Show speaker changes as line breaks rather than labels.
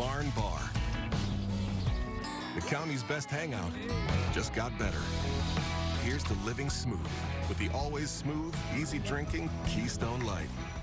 Barn Bar. The county's best hangout just got better. Here's to living smooth with the always smooth, easy drinking Keystone Light.